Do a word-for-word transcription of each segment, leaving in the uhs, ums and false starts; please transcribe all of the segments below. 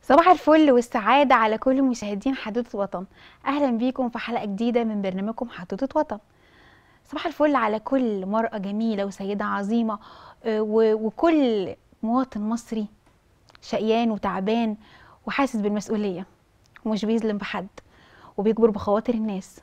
صباح الفل والسعادة على كل مشاهدين حدوتة وطن. أهلا بيكم في حلقة جديدة من برنامجكم حدوتة وطن. صباح الفل على كل مرأة جميلة وسيدة عظيمة، آه، و- وكل مواطن مصري شقيان وتعبان وحاسس بالمسؤولية ومش بيظلم بحد وبيجبر بخواطر الناس.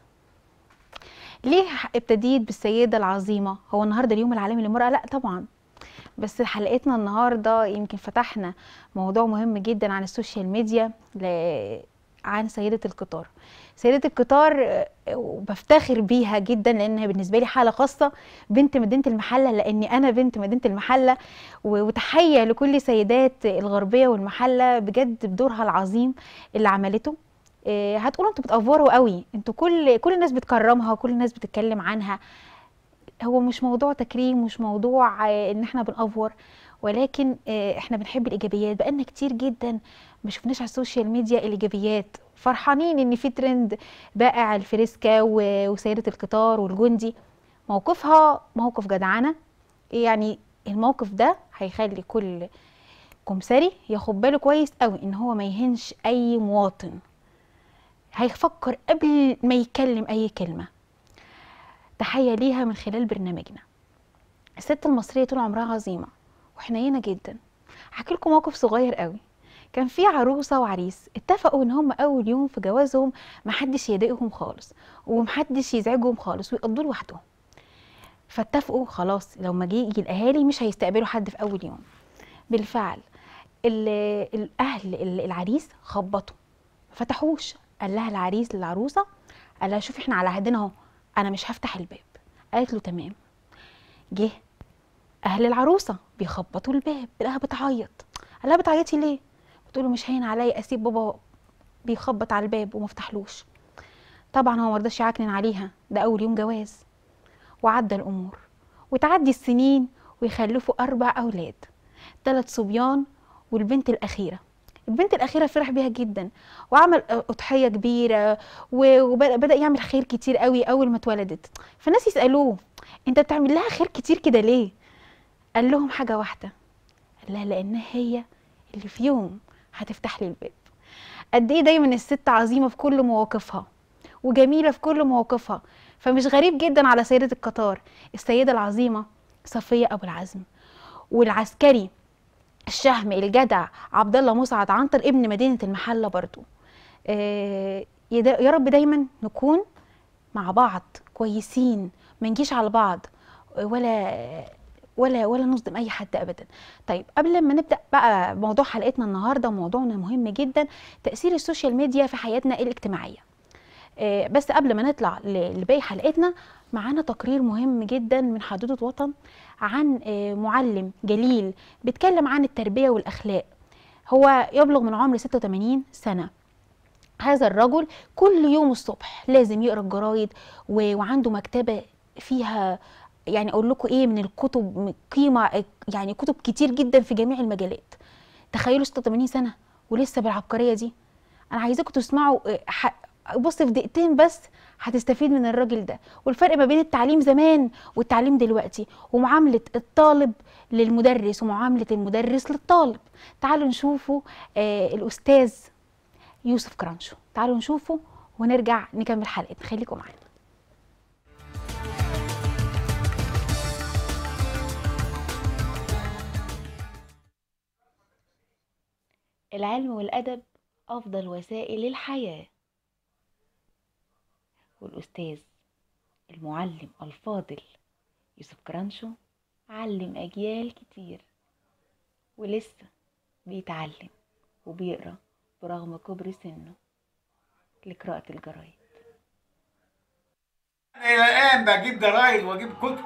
ليه ابتديت بالسيدة العظيمة؟ هو النهاردة اليوم العالمي للمرأة؟ لا طبعا، بس حلقتنا النهارده يمكن فتحنا موضوع مهم جدا عن السوشيال ميديا، ل... عن سيدة القطار. سيدة القطار، آه، وبفتخر بيها جدا لانها بالنسبه لي حاله خاصه، بنت مدينه المحله، لاني انا بنت مدينه المحله. و- وتحيه لكل سيدات الغربيه والمحله بجد بدورها العظيم اللي عملته. آه، هتقولوا انتوا بتأفوروا قوي، انتوا كل كل الناس بتكرمها وكل الناس بتتكلم عنها. هو مش موضوع تكريم، مش موضوع آه، ان احنا بنأفور، ولكن آه، احنا بنحب الايجابيات. بقالنا كتير جدا ما شفناش على السوشيال ميديا الايجابيات، فرحانين ان في ترند بائع الفريسكا و- وسيدة القطار والجندي. موقفها موقف جدعنة، يعني الموقف ده هيخلي كل كمساري ياخد باله كويس قوي ان هو ما يهنش اي مواطن، هيفكر قبل ما يتكلم اي كلمة. تحية ليها من خلال برنامجنا. الست المصرية طول عمرها عظيمة وحنينة جدا. هحكي لكم موقف صغير قوي. كان في عروسة وعريس اتفقوا ان هم اول يوم في جوازهم محدش يضايقهم خالص ومحدش يزعجهم خالص ويقضوا لوحدهم. فاتفقوا خلاص لو ما جه يجي الاهالي مش هيستقبلوا حد في اول يوم. بالفعل ال- الاهل ال- العريس خبطوا، ما فتحوش. قال لها العريس للعروسة، قال لها شوفي احنا على عهدنا اهو، انا مش هفتح الباب. قالت له تمام. جه اهل العروسه بيخبطوا الباب، لقاها بتعيط. قال لها بتعيطي ليه؟ بتقول له مش هين عليا اسيب بابا بيخبط على الباب وما فتحلوش. طبعا هو مرضاش يعكنن عليها، ده اول يوم جواز. وعدى الامور وتعدي السنين ويخلفوا اربع اولاد، ثلاث صبيان والبنت الاخيره. البنت الاخيره فرح بيها جدا وعمل اضحيه كبيره، و- وبدا يعمل خير كتير قوي اول ما اتولدت. فالناس يسالوه انت بتعمل لها خير كتير كده ليه؟ قال لهم حاجه واحده، لا لان هي اللي في يوم هتفتح لي الباب. قد ايه دايما الست عظيمه في كل مواقفها وجميله في كل مواقفها. فمش غريب جدا على سيده القطار السيده العظيمه صفيه ابو العزم، والعسكري الشهم الجدع عبد الله مسعد عنتر ابن مدينه المحله برضو. آه يا يا رب دايما نكون مع بعض كويسين، ما نجيش على بعض، ولا ولا ولا نصدم اي حد ابدا. طيب قبل ما نبدا بقى موضوع حلقتنا النهارده، موضوعنا مهم جدا، تاثير السوشيال ميديا في حياتنا الاجتماعيه. آه، بس قبل ما نطلع ل- لباقي حلقتنا، معانا تقرير مهم جدا من حدوتة وطن عن آه، معلم جليل بيتكلم عن التربيه والاخلاق. هو يبلغ من عمر ستة وثمانين سنه. هذا الرجل كل يوم الصبح لازم يقرا الجرايد، و- وعنده مكتبه فيها، يعني اقول لكم ايه، من الكتب من قيمه، يعني كتب كتير جدا في جميع المجالات. تخيلوا ستة وثمانين سنه ولسه بالعبقريه دي. انا عايزاكم تسمعوا آه، ح- بص في دقيقتين بس هتستفيد من الراجل ده، والفرق ما بين التعليم زمان والتعليم دلوقتي، ومعامله الطالب للمدرس ومعامله المدرس للطالب. تعالوا نشوفوا آه الاستاذ يوسف كرانشو، تعالوا نشوفه ونرجع نكمل حلقتنا، خليكم معانا. العلم والأدب أفضل وسائل الحياة، والأستاذ المعلم الفاضل يوسف كرانشو علم أجيال كتير ولسه بيتعلم وبيقرأ برغم كبر سنه لقراءة الجرايد. إلى الآن بجيب جرايد وأجيب كتب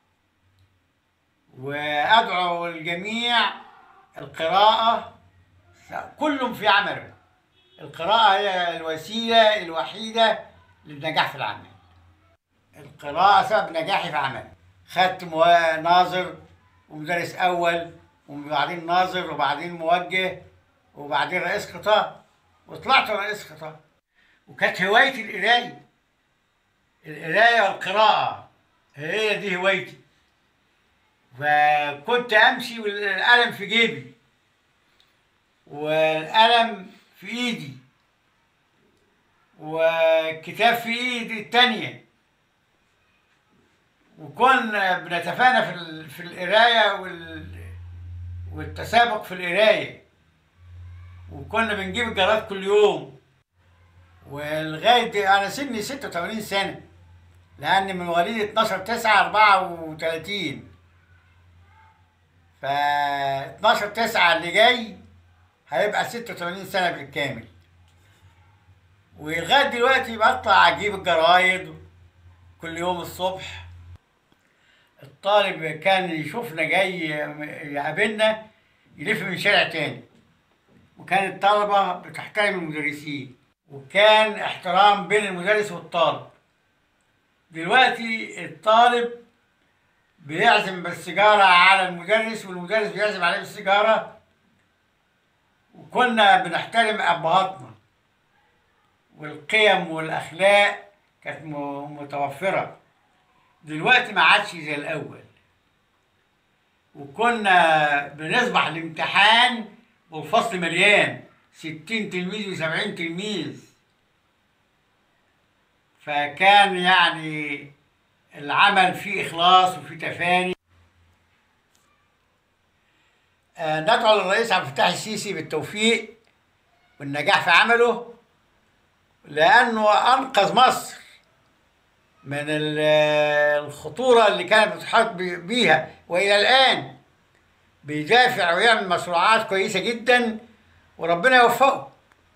وأدعو الجميع القراءة، كل في عمله. القراءة هي الوسيلة الوحيدة للنجاح في العمل. القراءة سبب نجاحي في عملي. خدت مو- ناظر ومدرس أول وبعدين ناظر وبعدين موجه وبعدين رئيس قطاع وطلعت رئيس قطاع. وكانت هوايتي القراية، القراية والقراءة هي دي هوايتي. فكنت امشي والقلم في جيبي والقلم في ايدي والكتاب في ايدي التانية، وكنا بنتفانى في ال- في القراية وال- والتسابق في القراية، وكنا بنجيب الجراد كل يوم. ولغاية دي أنا سني ستة وثمانين سنة، لأني من مواليد اتناشر تسعة أربعة وتلاتين، ف اتناشر تسعة اللي جاي هيبقى ستة وثمانين سنة بالكامل. ولغاية دلوقتي بطلع أجيب الجرايد كل يوم الصبح. الطالب كان يشوفنا جاي يقابلنا يلف من شارع تاني، وكان الطلبة بتحترم المدرسين، وكان احترام بين المدرس والطالب. دلوقتي الطالب بيعزم بالسيجارة على المدرس، والمدرس بيعزم عليه بالسيجارة. وكنا بنحترم أبهاتنا، والقيم والأخلاق كانت م- متوفرة. دلوقتي ما عادش زي الأول، وكنا بنصبح الامتحان والفصل مليان ستين تلميذ وسبعين تلميذ، فكان يعني العمل فيه إخلاص وفيه تفاني. آه، ندعو للرئيس عبد الفتاح السيسي بالتوفيق والنجاح في عمله، لأنه أنقذ مصر من ال- الخطورة اللي كانت بتحاط بي- بيها، وإلى الآن بيدافع ويعمل مشروعات كويسة جدا، وربنا يوفقه.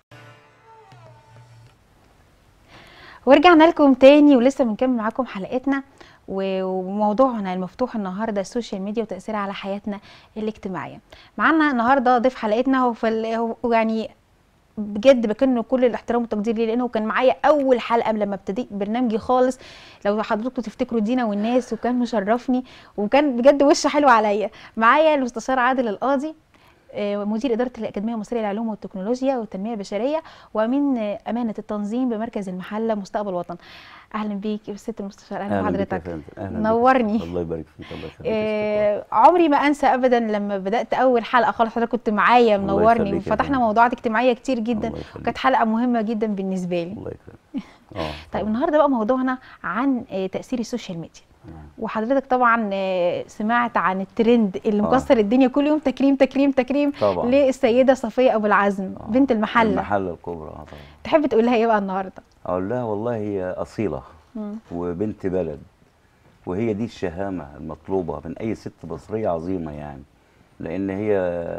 ورجعنا لكم تاني ولسه بنكمل معاكم حلقتنا، و- وموضوعنا المفتوح النهارده السوشيال ميديا وتأثيرها على حياتنا الاجتماعية. معانا النهارده ضيف حلقتنا هو في ال- هو يعني بجد بكنه كل الاحترام والتقدير ليه، لانه كان معايا اول حلقه لما ابتديت برنامجي خالص، لو حضراتكم تفتكروا دينا والناس، وكان مشرفني وكان بجد وش حلو عليا. معايا المستشار عادل القاضي، آه، مدير اداره الاكاديميه المصريه للعلوم والتكنولوجيا والتنميه البشريه، وامين آه، امانه التنظيم بمركز المحله مستقبل وطن. اهلا بيك يا ست المستشار، اهلا اهلا بك يا بحضرتك، فندم. اهلا بك. نورني. الله يبارك فيك. الله يخليك. آه، عمري ما انسى ابدا لما بدات اول حلقه خالص حضرتك كنت معايا الله منورني، يخليك يا وفتحنا فندم. موضوعات اجتماعيه كتير جدا، الله يخليك. وكانت حلقه مهمه جدا بالنسبه لي. الله يكرمك. اه طيب طبعاً. النهارده بقى موضوعنا عن آه، تاثير السوشيال ميديا. نعم. وحضرتك طبعا آه، سمعت عن الترند اللي آه. مكسر الدنيا كل يوم، تكريم تكريم تكريم طبعا. للسيده صفيه ابو العزم، آه. بنت المحله. المحله الكبرى. اه طبعا. تحب تقول لها ايه بقى النهارده؟ اقول لها والله هي اصيله مم. وبنت بلد، وهي دي الشهامه المطلوبه من اي ست مصريه عظيمه يعني، لان هي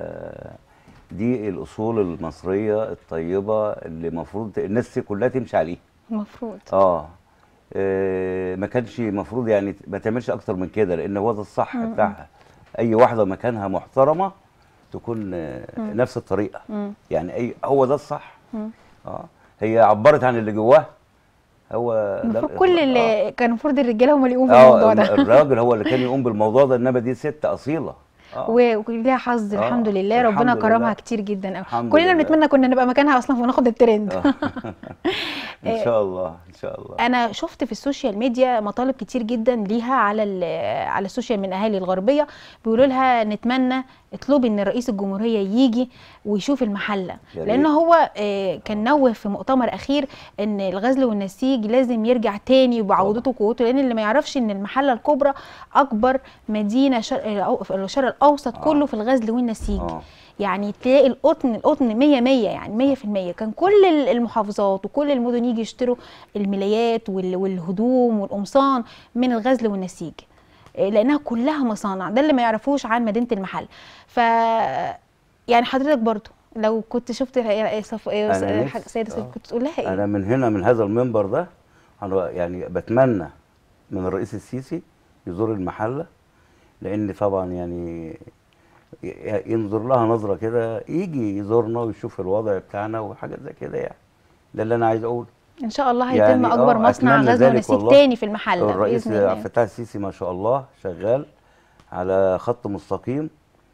دي الاصول المصريه الطيبه اللي المفروض الناس كلها تمشي عليها. المفروض اه آه، ما كانش المفروض يعني ما تعملش اكتر من كده، لان هو ده الصح مم. بتاعها. اي واحده مكانها محترمه تكون آه، مم. نفس الطريقه، مم. يعني اي هو ده الصح. مم. اه هي عبرت عن اللي جواها. هو ده المفروض الإخلاص. كل آه. اللي كان المفروض الرجاله هم اللي يقوموا اه بالموضوع الم- ده. الراجل هو اللي كان يقوم بالموضوع ده، انما دي ست اصيله. اه و- وليها حظ آه، الحمد لله، الحمد ربنا كرمها لله. كتير جدا قوي. الحمد كلنا لله. بنتمنى كنا نبقى مكانها اصلا وناخد الترند. آه. ان شاء الله ان شاء الله. انا شفت في السوشيال ميديا مطالب كتير جدا ليها على ال- على السوشيال من اهالي الغربيه، بيقولوا لها نتمنى اطلبي ان رئيس الجمهوريه يجي ويشوف المحله، يا لان ريت. هو آه، كان نوه في مؤتمر اخير ان الغزل والنسيج لازم يرجع تاني بعودته وقوته، لان اللي ما يعرفش ان المحله الكبرى اكبر مدينه شرق الأو- الشرق الاوسط آه. كله في الغزل والنسيج. اه يعني تلاقي القطن القطن مية مية يعني مية في المية، كان كل المحافظات وكل المدن يجي يشتروا الملايات وال- والهدوم والقمصان من الغزل والنسيج، إيه، لانها كلها مصانع. ده اللي ما يعرفوش عن مدينه المحل. ف يعني حضرتك برضو لو كنت شفت يا صف... يا أنا س- حاجة نفسي- سيده صفية، آه. كنت تقول لها ايه؟ انا من هنا من هذا المنبر ده أنا يعني بتمنى من الرئيس السيسي يزور المحله، لان طبعا يعني ي- ينظر لها نظره كده، يجي يزورنا ويشوف الوضع بتاعنا وحاجات زي كده يعني. ده اللي انا عايز اقوله. ان شاء الله هيتم يعني اكبر آه، مصنع أتمنى غزل ذلك ونسيج والله. تاني في المحله الرئيس باذن عبد الله. الفتاح السيسي ما شاء الله شغال على خط مستقيم،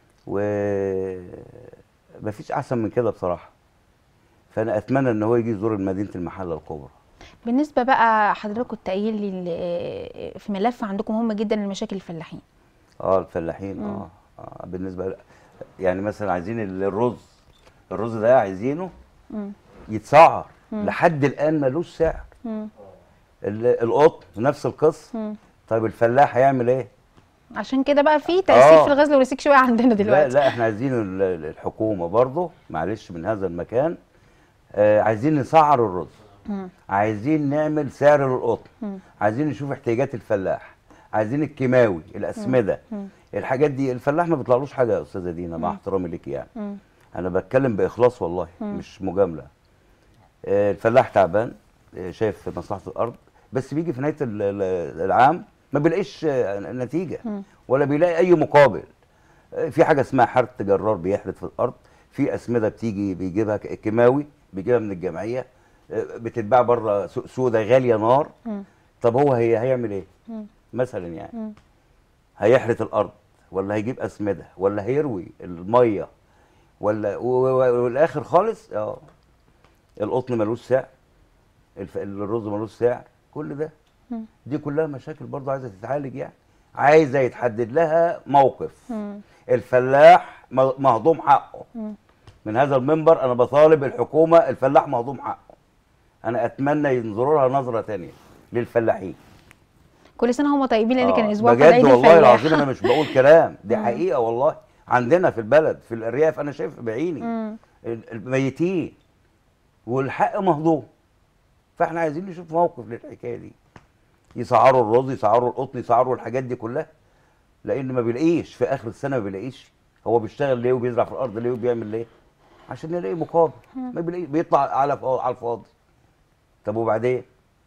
ومفيش احسن من كده بصراحه. فانا اتمنى ان هو يجي يزور مدينه المحله الكبرى. بالنسبه بقى حضرتك كنت قايل لي ال- في ملف عندكم مهم جدا لمشاكل الفلاحين. اه الفلاحين. مم. اه, آه بالنسبه ل- يعني مثلا عايزين ال- الرز الرز ده عايزينه مم. يتسعر. مم. لحد الان ملوش سعر. مم. ال- القطن نفس القصه. مم. طيب الفلاح هيعمل ايه؟ عشان كده بقى في تأثير آه. في الغزل والنسيج شويه عندنا لا دلوقتي. لا احنا عايزين ال- ال- الحكومه برضه معلش من هذا المكان، آه عايزين نسعر الرز، مم. عايزين نعمل سعر للقطن، مم. عايزين نشوف احتياجات الفلاح، عايزين الكيماوي، الاسمده، مم. الحاجات دي. الفلاح ما بيطلعلوش حاجه يا استاذه دينا مع احترامي ليك يعني. مم. انا بتكلم باخلاص والله مم. مش مجامله. آه، الفلاح تعبان، آه، شايف مصلحه الارض، بس بيجي في نهايه ال- ال- العام ما بيلاقيش آه، نتيجه مم. ولا بيلاقي اي مقابل. آه، في حاجه اسمها حرث جرار بيحرث في الارض، في اسمده بتيجي بيجيبها ك- كيماوي بيجيبها من الجمعيه، آه، بتتباع بره سوق سودا غاليه نار. مم. طب هو هي هيعمل ايه مم. مثلا يعني؟ مم. هيحرث الارض ولا هيجيب اسمده ولا هيروي الميه ولا و- و- والاخر خالص اه القطن ملوش سعر، الف... الرز ملوش سعر، كل ده مم. دي كلها مشاكل برضه عايزه تتعالج يعني، عايزه يتحدد لها موقف. مم. الفلاح م- مهضوم حقه. مم. من هذا المنبر انا بطالب الحكومه، الفلاح مهضوم حقه. انا اتمنى ينظروا لها نظره ثانيه للفلاحين. كل سنه هم طيبين لان كان آه، اسبوع بجد عيد والله الفلاح. العظيم انا مش بقول كلام، دي مم. حقيقه والله. عندنا في البلد في الارياف انا شايف بعيني مم. ال- الميتين والحق مهضوم. فاحنا عايزين نشوف موقف للحكايه دي، يسعروا الرز، يسعروا القطن، يسعروا الحاجات دي كلها، لان ما بيلاقيش في اخر السنه، ما بيلاقيش. هو بيشتغل ليه وبيزرع في الارض ليه وبيعمل ليه؟ عشان يلاقي مقابل. ما بيلاقي، بيطلع على فا- على الفاضي. طب وبعدين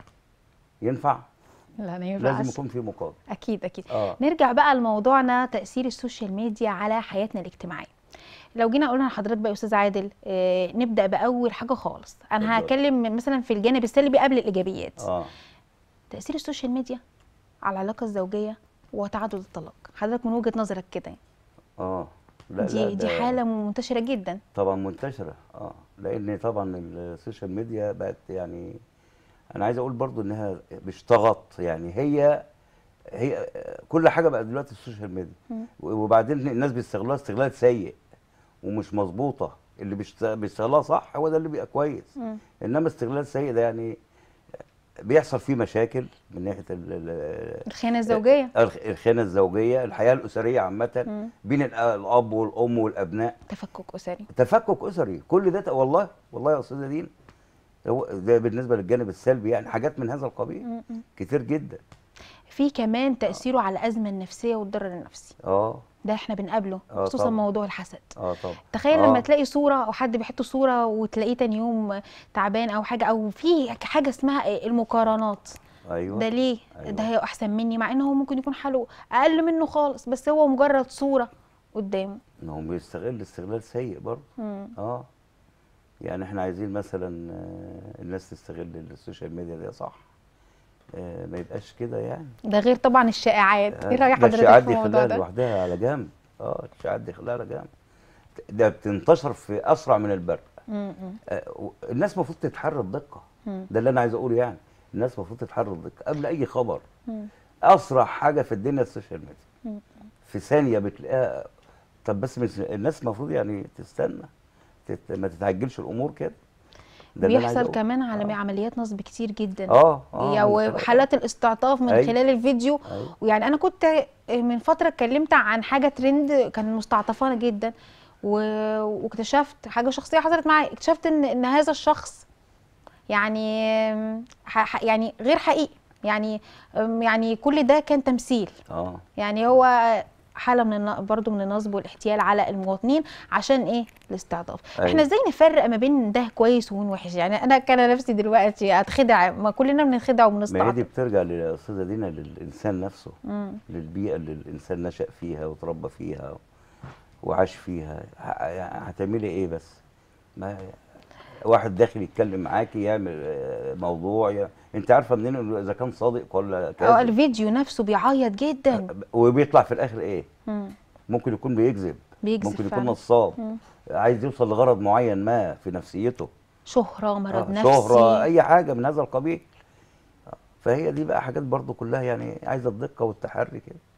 ينفع؟ لا ما ينفعش. لازم يكون في مقابل. اكيد اكيد. اه نرجع بقى لموضوعنا، تأثير السوشيال ميديا على حياتنا الاجتماعية. لو جينا قلنا لحضرتك بقى يا استاذ عادل، آه نبدأ بأول حاجة خالص. انا اتفضل. هتكلم مثلا في الجانب السلبي قبل الإيجابيات. اه تأثير السوشيال ميديا على العلاقة الزوجية وتعدد الطلاق، حضرتك من وجهة نظرك كده يعني. اه لا دي لا دي ده حالة منتشرة جدا. طبعا منتشره. اه لان طبعا السوشيال ميديا بقت يعني، انا عايز اقول برضو انها مش طغط يعني، هي هي كل حاجه بقت دلوقتي السوشيال ميديا. مم. وبعدين الناس بيستغلوها استغلال سيء ومش مظبوطه. اللي بيشت- بيستغلها صح هو ده اللي بيبقى كويس، مم. انما استغلال سيء ده يعني بيحصل فيه مشاكل من ناحيه ال- ال- الخيانة الزوجية. الخ- الخيانه الزوجيه، الحياه الاسريه عامه مم. بين الأ- الاب والام والابناء، تفكك أسري. تفكك اسري، كل ده ت- والله والله يا استاذه دين، هو ده بالنسبه للجانب السلبي يعني، حاجات من هذا القبيل مم. مم. كتير جدا. في كمان تأثيره على الأزمة النفسية والضرر النفسي، اه ده احنا بنقابله آه خصوصا طبعا. موضوع الحسد. اه طبعا. تخيل آه. لما تلاقي صورة او حد بيحط صورة وتلاقيه تاني يوم تعبان او حاجة، او في حاجة اسمها المقارنات. ايوه ده ليه؟ أيوة. ده هي احسن مني، مع انه هو ممكن يكون حاله اقل منه خالص، بس هو مجرد صورة قدامه. ان هو بيستغل استغلال سيء برضه. مم. اه يعني احنا عايزين مثلا آه، الناس تستغل السوشيال ميديا دي صح، آه، ما يبقاش كده يعني. ده غير طبعا الشائعات. ايه رأي ده حضرتك الشائعات في دي الموضوع خلاها ده؟ لوحدها على جنب. اه الشائعات دي خلاها على جنب، ده بتنتشر في اسرع من البرق. مم. آه، و- الناس المفروض تتحرى الدقه، مم. ده اللي انا عايز اقوله يعني. الناس المفروض تتحرى الدقه قبل اي خبر. مم. اسرع حاجه في الدنيا السوشيال ميديا، مم. في ثانيه بتلاقيها. طب بس مش الناس المفروض يعني تستنى، تت... ما تتعجلش الامور كده. ده اللي أنا عايز بيحصل أقوله. كمان على آه. عمليات نصب كتير جدا. اه اه يا مسألة- وحالات الاستعطاف من أيوة. خلال الفيديو. أيوة. ويعني انا كنت من فتره اتكلمت عن حاجه ترند كان مستعطفانه جدا، و- واكتشفت حاجه شخصيه حصلت معايا، اكتشفت ان ان هذا الشخص يعني ح- ح- يعني غير حقيقي، يعني يعني كل ده كان تمثيل. اه يعني هو حاله من الن- برضو من النصب والاحتيال على المواطنين عشان ايه؟ الاستعطاف. أيوة. احنا ازاي نفرق ما بين ده كويس ومن وحش؟ يعني انا كان نفسي دلوقتي اتخدع، ما كلنا بنخدع ما هي دي وبنستعطف. بترجع للاستاذه دينا للانسان نفسه، مم. للبيئه اللي الانسان نشأ فيها وتربى فيها وعاش فيها. ه- يعني هتعملي ايه بس؟ ما واحد داخل يتكلم معاكي يعمل آه، موضوع ي... انت عارفه منين إنه اذا كان صادق ولا او كاذب؟ الفيديو نفسه بيعيط جدا. وبيطلع في الاخر ايه؟ مم. ممكن يكون بيكذب، بيكذب ممكن يكون فعلا. نصاب، مم. عايز يوصل لغرض معين ما في نفسيته، شهرة، مرض آه، نفسي. شهرة، اي حاجه من هذا القبيل. آه، فهي دي بقى حاجات برضو كلها يعني عايزه الدقه والتحري كده.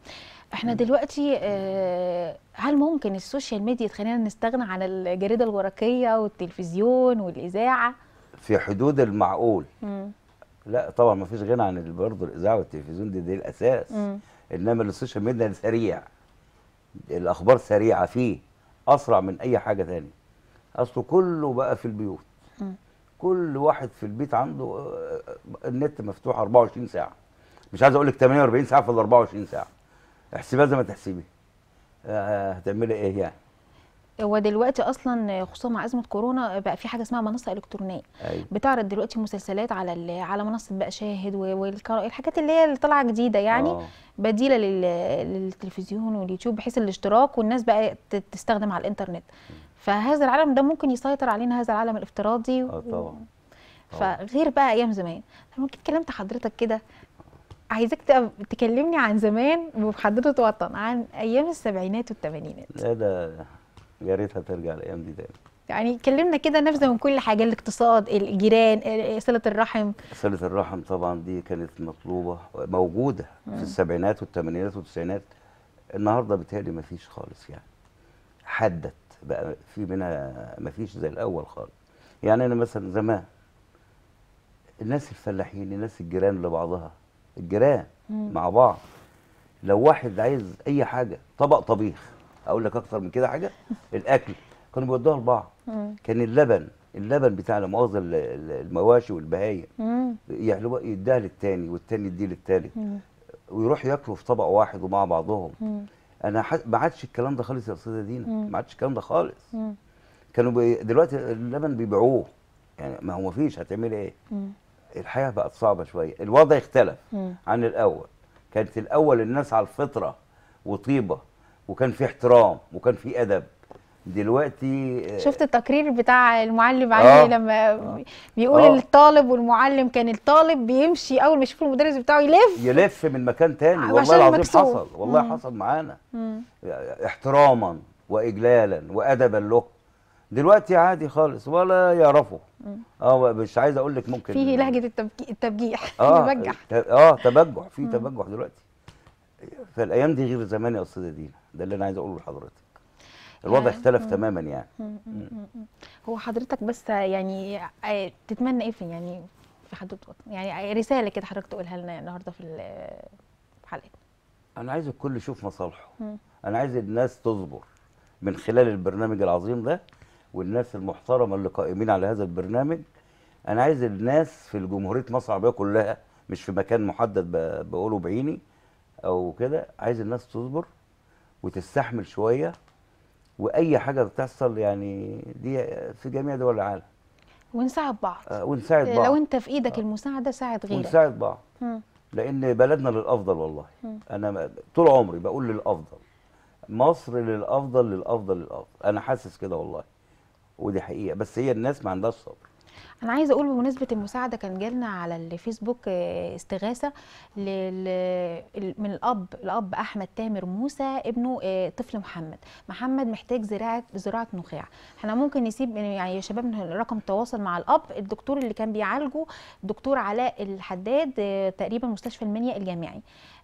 احنا دلوقتي آه، هل ممكن السوشيال ميديا تخلينا نستغنى عن الجريدة الورقية والتلفزيون والإذاعة؟ في حدود المعقول. مم. لا طبعا ما فيش غنى عن برضه الاذاعه والتلفزيون، دي, دي الاساس. مم. انما السوشيال ميديا سريع، الاخبار سريعه فيه، اسرع من اي حاجه تاني. اصله كله بقى في البيوت. مم. كل واحد في البيت عنده آه، النت مفتوح أربعة وعشرين ساعه، مش عايز اقول لك ثمانية وأربعين ساعه في ال أربعة وعشرين ساعه. احسبها زي ما تحسبي. آه، هتعملي ايه يعني؟ هو دلوقتي اصلا خصوصا مع ازمه كورونا بقى في حاجه اسمها منصه الكترونيه. ايوه. بتعرض دلوقتي مسلسلات على ال- على منصه بقى شاهد والحاجات اللي هي اللي طالعه جديده يعني. آه. بديله لل- للتلفزيون واليوتيوب بحيث الاشتراك والناس بقى ت- تستخدم على الانترنت. فهذا العالم ده ممكن يسيطر علينا، هذا العالم الافتراضي. اه طبعا. طبعاً. فغير بقى ايام زمان. لما كنت كلمت حضرتك كده عايزاك تق- تكلمني عن زمان وبحضرة وطن، عن ايام السبعينات والثمانينات. لا ده يا ريتها ترجع الايام دي تاني. يعني كلمنا كده نبذه من كل حاجه، الاقتصاد، الجيران، صله الرحم. صلة الرحم طبعا دي كانت مطلوبة موجودة مم. في السبعينات والثمانينات والتسعينات. النهارده بيتهيألي مفيش خالص يعني. حدت بقى في منها، مفيش زي الأول خالص. يعني أنا مثلا زمان الناس الفلاحين، الناس الجيران لبعضها، الجيران مم. مع بعض، لو واحد عايز أي حاجة طبق طبيخ، أقول لك أكتر من كده حاجة، الأكل كانوا بيودوها لبعض. مم. كان كان اللبن اللبن بتاع لا مؤاخذة ال- ال- المواشي والبهايم مم. يحلوها يديها للتاني والتاني يديه للتالت، مم. ويروح ياكلوا في طبق واحد ومع بعضهم. مم. انا ح... ما عادش الكلام ده خالص يا استاذه دينا، مم. ما عادش الكلام ده خالص. مم. كانوا بي... دلوقتي اللبن بيبيعوه، يعني ما هو ما فيش، هتعملي ايه؟ مم. الحياه بقت صعبه شويه، الوضع اختلف مم. عن الاول. كانت الاول الناس على الفطره وطيبه، وكان في احترام وكان في ادب. دلوقتي آه، شفت التقرير بتاع المعلم آه. علي لما آه. بيقول آه. للطالب والمعلم، كان الطالب بيمشي اول ما يشوف المدرس بتاعه يلف يلف من مكان تاني. عشان والله العظيم مكسوف. حصل، والله مم. حصل معانا. مم. احتراما واجلالا وادبا له. دلوقتي عادي خالص ولا يعرفوا. مم. اه مش عايز اقول لك ممكن فيه لهجه التبجي- التبجيح. اه يبجح. ت- اه تبجح، في مم. تبجح دلوقتي. فالايام دي غير زمان يا استاذه دينا، ده اللي انا عايز اقوله لحضرتك. الوضع يعني- اختلف مم. تماما يعني. مم. مم. مم. هو حضرتك بس يعني آه، تتمنى ايه في يعني في حدود وطن، يعني رساله كده حضرتك تقولها لنا النهارده في ال- في حلقتنا. انا عايز الكل يشوف مصالحه. مم. انا عايز الناس تصبر من خلال البرنامج العظيم ده، والناس المحترمه اللي قائمين على هذا البرنامج. انا عايز الناس في جمهوريه مصر العربيه كلها، مش في مكان محدد ب- بقوله بعيني او كده. عايز الناس تصبر وتستحمل شويه، واي حاجه بتحصل يعني دي في جميع دول العالم. ونساعد بعض. آه، ونساعد بعض. لو انت في ايدك المساعده ساعد غيرك. ونساعد بعض. مم. لان بلدنا للافضل والله. مم. انا م- طول عمري بقول للافضل، مصر للافضل للافضل للافضل. انا حاسس كده والله، ودي حقيقه، بس هي الناس ما عندهاش صبر. انا عايزه اقول بمناسبه المساعده، كان جالنا على الفيسبوك آه، استغاثه لل... ال- من الاب الاب احمد تامر موسى، ابنه آه، طفل محمد محمد محتاج زراعه زراعه نخاع. احنا ممكن نسيب يعني يا شباب رقم التواصل مع الاب. الدكتور اللي كان بيعالجه دكتور علاء الحداد، آه، تقريبا مستشفى المنيا الجامعي.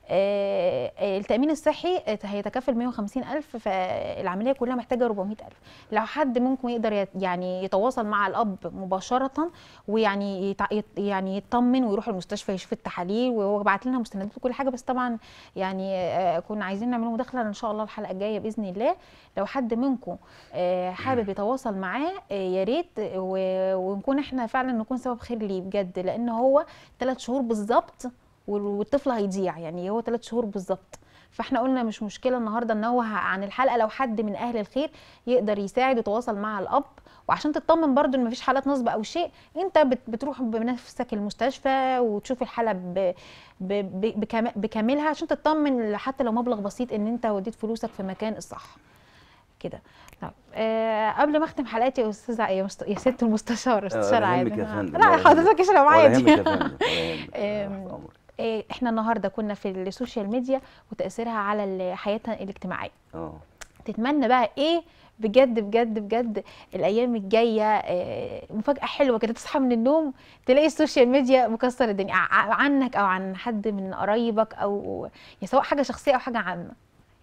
آه، آه، التأمين الصحي آه، هيتكفل مية وخمسين ألف، فالعملية كلها محتاجة أربعمية ألف. لو حد ممكن يقدر يت- يعني يتواصل مع الأب مباشرة، ويعني يتع- يت- يعني يطمن ويروح المستشفى يشوف التحاليل، وهو بعت لنا مستندات وكل حاجة. بس طبعا يعني آه، كنا عايزين نعمل مداخلة إن شاء الله الحلقة الجاية بإذن الله. لو حد منكم آه، حابب يتواصل معاه آه، يا ريت، و- ونكون احنا فعلا نكون سبب خير ليه بجد، لأن هو ثلاث شهور بالظبط والطفل هيضيع. يعني هو ثلاث شهور بالظبط. فاحنا قلنا مش مشكله النهارده ننوه عن الحلقه، لو حد من اهل الخير يقدر يساعد ويتواصل مع الاب. وعشان تطمن برضو ان مفيش حالات نصب او شيء، انت بت- بتروح بنفسك المستشفى وتشوف الحاله ب- ب- ب- بكام- بكاملها، عشان تطمن حتى لو مبلغ بسيط ان انت وديت فلوسك في مكان الصح كده. طب آه قبل ما اختم حلقتي يا استاذه يا, مست... يا ست المستشار استشار ولا يهمك عادل، يا فندم، لا ولا حضرتك اشرب ولا عادي. يهمك يا فندم، ولا يهمك. آم، تحت أمرك. إيه، احنا النهارده كنا في السوشيال ميديا وتاثيرها على ال- حياتنا الاجتماعيه. اه تتمنى بقى ايه بجد بجد بجد الايام الجايه؟ آه، مفاجاه حلوه كده، تصحى من النوم تلاقي السوشيال ميديا مكسر الدنيا ع- عنك او عن حد من قرايبك، او يا سواء حاجه شخصيه او حاجه عامه.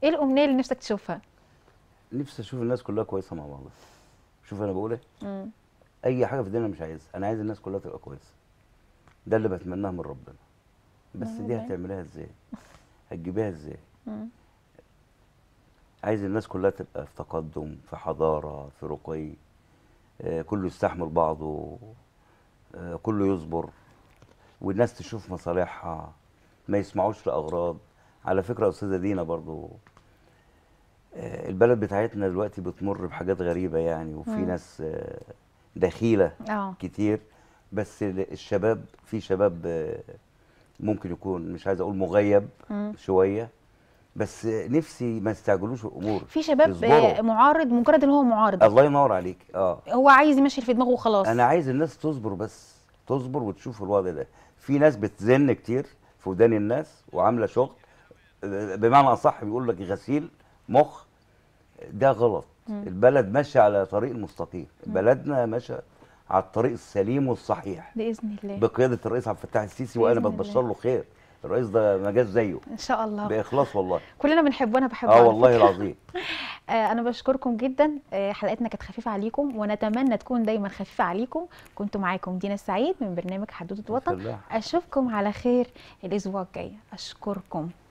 ايه الامنيه اللي نفسك تشوفها؟ نفسي اشوف الناس كلها كويسه مع بعضها. شوف انا بقول ايه، مم. اي حاجه في الدنيا مش عايزها، انا عايز الناس كلها تبقى كويسه. ده اللي بتمناه من ربنا. بس دي والله. هتعملها ازاي؟ هتجيبيها ازاي؟ مم. عايز الناس كلها تبقى في تقدم، في حضاره، في رقي، آه، كله يستحمل بعضه، آه، كله يصبر، والناس تشوف مصالحها، ما يسمعوش لاغراض. على فكره يا استاذه دينا برضو، آه، البلد بتاعتنا دلوقتي بتمر بحاجات غريبه يعني، وفي مم. ناس آه، دخيله اه. كتير. بس ال- الشباب، في شباب آه، ممكن يكون، مش عايز اقول مغيب مم. شويه، بس آه، نفسي ما يستعجلوش الامور، في شباب يصبروا. آه، معارض، مجرد ان هو معارض الله ينور عليك. اه هو عايز يمشي في دماغه وخلاص. انا عايز الناس تصبر، بس تصبر وتشوف الوضع ده. في ناس بتزن كتير في ودان الناس وعامله شغل، آه، بمعنى اصح بيقول لك غسيل مخ. ده غلط. مم. البلد ماشيه على طريق المستقيم، بلدنا ماشيه على الطريق السليم والصحيح باذن الله. بقياده الرئيس عبد الفتاح السيسي، وانا بإذن بتبشر الله. له خير. الرئيس ده ما جاش زيه، ان شاء الله. باخلاص والله. كلنا بنحبه، انا بحبه اه على والله فكرة. العظيم. آه، انا بشكركم جدا. آه، حلقتنا كانت خفيفه عليكم، ونتمنى تكون دايما خفيفه عليكم. كنت معاكم دينا السعيد من برنامج حدوته وطن. الله. اشوفكم على خير الاسبوع الجاي. اشكركم.